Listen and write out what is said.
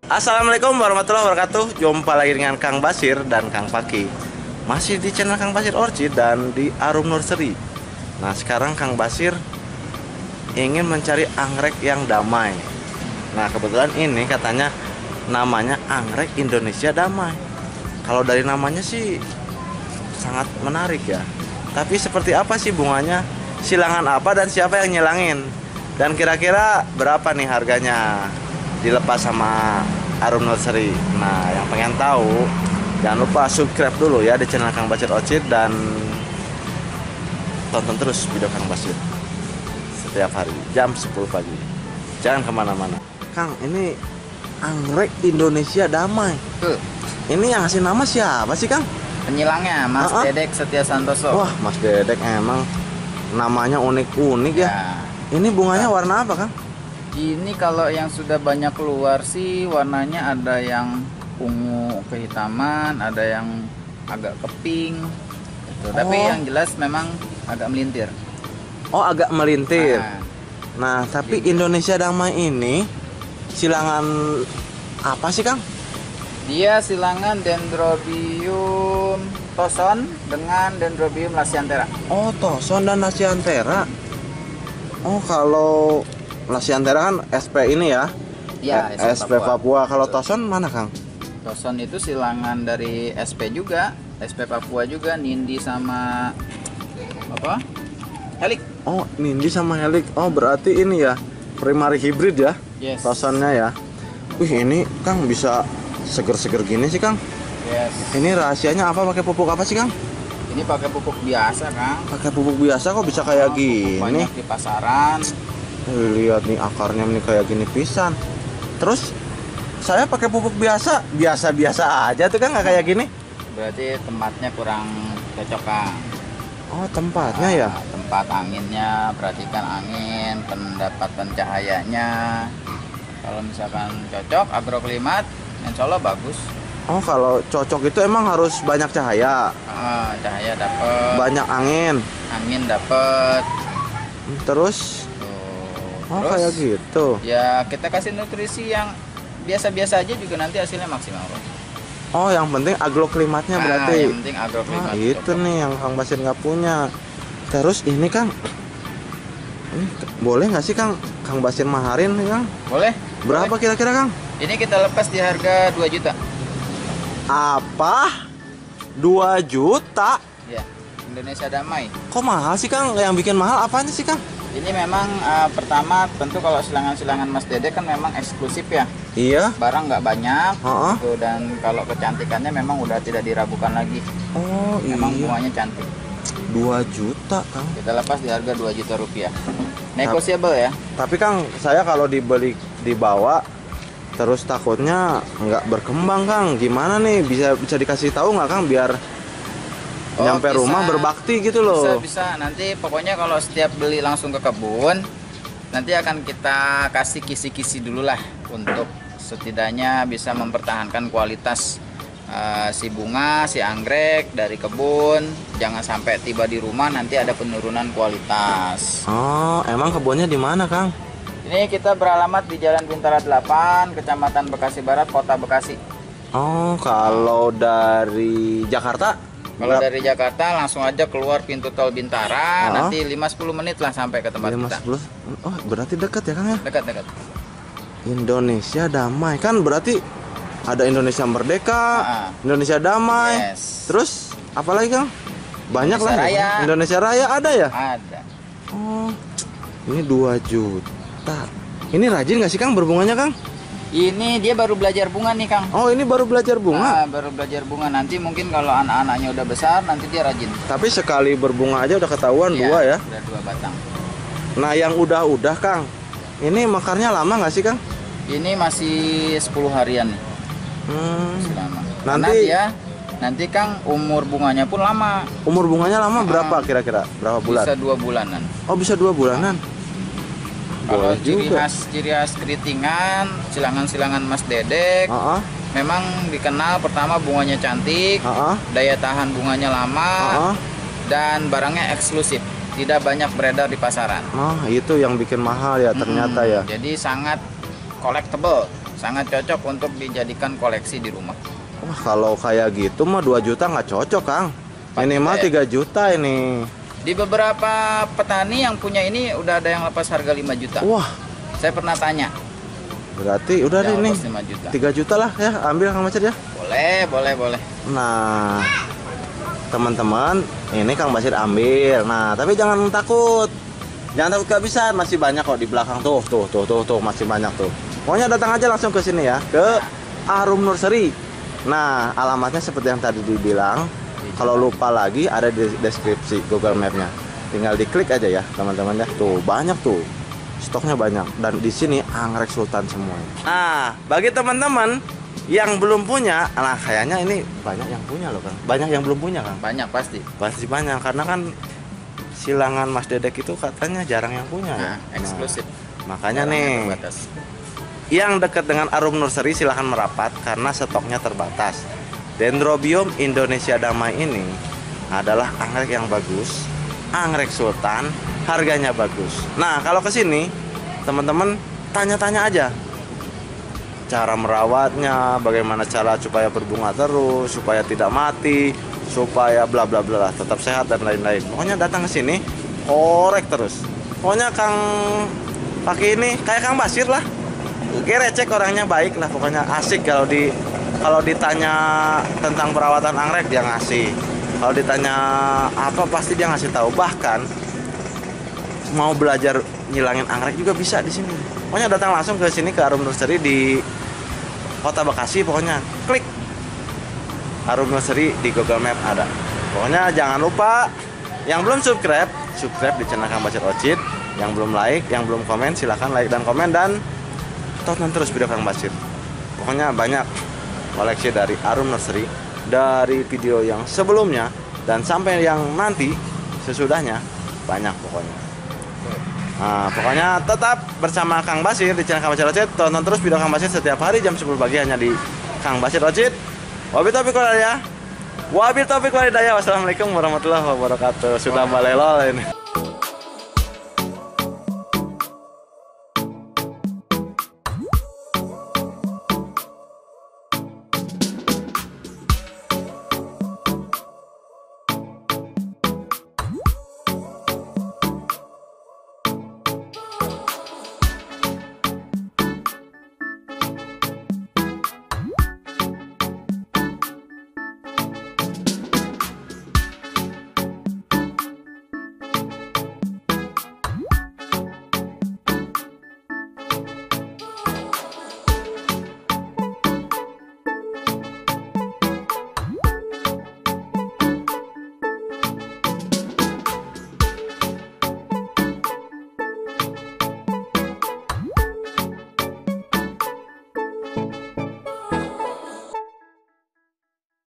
Assalamualaikum warahmatullahi wabarakatuh. Jumpa lagi dengan Kang Basir dan Kang Paki. Masih di channel Kang Basir Orchid dan di Arum Nursery. Nah, sekarang Kang Basir ingin mencari anggrek yang damai. Nah, kebetulan ini katanya namanya anggrek Indonesia damai. Kalau dari namanya sih sangat menarik ya. Tapi seperti apa sih bunganya? Silangan apa dan siapa yang nyilangin? Dan kira-kira berapa nih harganya dilepas sama Arum Nursery? Nah, yang pengen tahu jangan lupa subscribe dulu ya di channel Kang Basir Orchid dan tonton terus video Kang Basir setiap hari jam 10 pagi. Jangan kemana-mana. Kang, ini anggrek Indonesia damai. Ini yang ngasih nama siapa sih, Kang? Penyilangnya Mas Dedek Setia Santoso. Wah, Mas Dedek emang namanya unik-unik ya. Ini bunganya warna apa, Kang? Ini kalau yang sudah banyak keluar sih warnanya ada yang ungu kehitaman, ada yang agak ke pink gitu. Tapi yang jelas memang agak melintir. Oh, agak melintir. Nah, tapi Indonesia damai ini silangan apa sih, Kang? Dia silangan Dendrobium Toson dengan Dendrobium lasianthera. Oh, Toson dan lasianthera. Oh, kalau lasianthera kan SP ini ya? Iya, SP Papua. Kalau Toson mana, Kang? Toson itu silangan dari SP juga, SP Papua juga, Nindi sama apa? Helik. Oh, Nindi sama Helik. Oh, berarti ini ya primary hybrid ya? Yes. Tosonnya ya. Wih, ini Kang bisa seger-seger gini sih, Kang. Yes. Ini rahasianya apa? Pakai pupuk apa sih, Kang? Ini pakai pupuk biasa, Kang. Pakai pupuk biasa kok bisa kayak gini. Banyak di pasaran. Lihat nih akarnya nih kayak gini pisan. Terus saya pakai pupuk biasa aja tuh, Kang, nggak kayak gini. Berarti tempatnya kurang cocok, Kang. Oh, tempatnya ya. Tempat anginnya, perhatikan angin, pendapatan cahayanya. Kalau misalkan cocok agroklimat, insya Allah bagus. Oh, kalau cocok itu emang harus banyak cahaya. Cahaya dapat. Banyak Angin dapat. Terus? Oh, terus, kayak gitu. Ya, kita kasih nutrisi yang biasa-biasa aja juga nanti hasilnya maksimal. Oh, yang penting agroklimatnya berarti. Yang penting agroklimat. Itu nih yang Kang Basir nggak punya. Terus ini, Kang, ini boleh nggak sih, Kang Basir maharin nih, Kang? Boleh. Berapa kira-kira, Kang? Ini kita lepas di harga 2 juta. Apa? 2 juta? Ya, Indonesia damai. Kok mahal sih, Kang? Yang bikin mahal apanya sih, Kang? Ini memang pertama tentu kalau silangan-silangan Mas Dede kan memang eksklusif ya. Iya. Barang nggak banyak. Gitu, dan kalau kecantikannya memang udah tidak diragukan lagi. Oh, memang iya. bunganya cantik. 2 juta, Kang. Kita lepas di harga 2 juta rupiah. Negotiable ya. Tapi, Kang, saya kalau dibawa terus takutnya nggak berkembang, Kang. Gimana nih? Bisa dikasih tahu nggak, Kang, biar nyampe bisa, rumah berbakti gitu loh. Bisa. Nanti pokoknya kalau setiap beli langsung ke kebun, nanti akan kita kasih kisi-kisi dulu lah untuk setidaknya bisa mempertahankan kualitas si bunga, si anggrek dari kebun. Jangan sampai tiba di rumah nanti ada penurunan kualitas. Oh, emang kebunnya di mana, Kang? Ini kita beralamat di Jalan Bintara 8, Kecamatan Bekasi Barat, Kota Bekasi. Oh, kalau dari Jakarta? Kalau dari Jakarta langsung aja keluar pintu tol Bintara, nanti 5-10 menit lah sampai ke tempat kita. 10. Oh, berarti dekat ya, Kang ya? Dekat. Indonesia damai. Kan berarti ada Indonesia Merdeka, Indonesia Damai. Yes. Terus apalagi, Kang? Banyak Indonesia lah. Raya. Indonesia Raya ada ya? Ada. Oh, ini 2 juta. Ini rajin nggak sih, Kang, berbunganya, Kang? Ini dia baru belajar bunga nih, Kang. Oh, ini baru belajar bunga? Baru belajar bunga. Nanti mungkin kalau anak-anaknya udah besar, nanti dia rajin. Tapi sekali berbunga aja udah ketahuan dua ya? Udah 2 batang. Nah, yang udah, Kang, ini mekarnya lama nggak sih, Kang? Ini masih 10 harian nih. Masih lama. Nanti Kang, umur bunganya pun lama. Umur bunganya lama berapa kira-kira? Berapa bulan? Bisa 2 bulanan. Oh, bisa 2 bulanan? Kalau ciri khas keritingan, silangan-silangan Mas Dedek, memang dikenal pertama bunganya cantik, daya tahan bunganya lama, dan barangnya eksklusif, tidak banyak beredar di pasaran. Itu yang bikin mahal ya ternyata ya. Jadi sangat collectible, sangat cocok untuk dijadikan koleksi di rumah. Wah, kalau kayak gitu mah 2 juta nggak cocok, Kang. Minimal 3 juta ini. Di beberapa petani yang punya ini udah ada yang lepas harga 5 juta. Wah, Saya pernah tanya. berarti udah deh Yang nih. lepas 5 juta. 3 juta lah ya, ambil Kang Basir ya. Boleh. Nah, teman-teman, ini Kang Basir ambil. Nah, tapi jangan takut. Jangan takut kehabisan, masih banyak kok di belakang tuh, masih banyak tuh. Pokoknya datang aja langsung ke sini ya, ke Arum Nursery. Nah, alamatnya seperti yang tadi dibilang. Kalau lupa lagi ada di deskripsi Google Map-nya. Tinggal diklik aja ya, teman-teman ya. Tuh, banyak tuh. Stoknya banyak dan di sini anggrek sultan semua. Nah, bagi teman-teman yang belum punya, nah kayaknya ini banyak yang punya loh, Kang. Banyak yang belum punya, Kang. Banyak pasti. Pasti banyak karena kan silangan Mas Dedek itu katanya jarang yang punya. Nah, eksklusif. Makanya Barangnya nih, terbatas. yang dekat dengan Arum Nursery silahkan merapat karena stoknya terbatas. Dendrobium Indonesia Damai ini adalah anggrek yang bagus, anggrek sultan, harganya bagus. Nah, kalau ke sini teman-teman tanya-tanya aja cara merawatnya, bagaimana cara supaya berbunga terus, supaya tidak mati, supaya bla bla bla, tetap sehat dan lain-lain. Pokoknya datang ke sini, korek terus. Pokoknya Kang Paki ini kayak Kang Basir lah. Recek orangnya baik lah, pokoknya asik kalau ditanya tentang perawatan anggrek dia ngasih. Kalau ditanya apa pasti dia ngasih tahu. Bahkan mau belajar nyilangin anggrek juga bisa di sini. Pokoknya datang langsung ke sini ke Arum Nursery di Kota Bekasi. Pokoknya klik Arum Nursery di Google Map ada. Pokoknya jangan lupa yang belum subscribe di channel Kang Basir Orchid. Yang belum like, yang belum komen silahkan like dan komen dan tonton terus video Kang Basir. Pokoknya banyak koleksi dari Arum Nursery, dari video yang sebelumnya dan sampai yang nanti sesudahnya banyak pokoknya. Nah, pokoknya tetap bersama Kang Basir di channel Kang Basir Orchid. Tonton terus video Kang Basir setiap hari jam 10 pagi hanya di Kang Basir Orchid. Wabillahi taufiq wal hidayah. Wassalamualaikum warahmatullahi wabarakatuh. Sudah balelol ini.